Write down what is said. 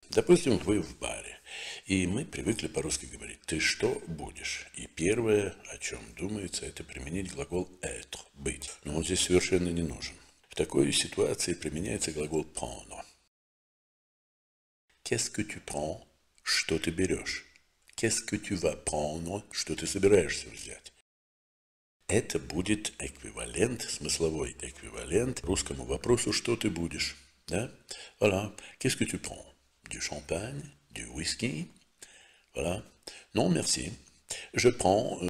Допустим, вы в баре, и мы привыкли по-русски говорить «ты что будешь?». И первое, о чем думается, это применить глагол «être» – «быть». Но он здесь совершенно не нужен. В такой ситуации применяется глагол «prendre». Qu'est-ce que tu prends? Что ты берешь? Qu'est-ce que tu vas prendre? Что ты собираешься взять? Это будет эквивалент, смысловой эквивалент русскому вопросу «что ты будешь?». Да? Voilà. Qu'est-ce que tu prends? Du champagne? Du whisky? Voilà. Non, merci. Je prends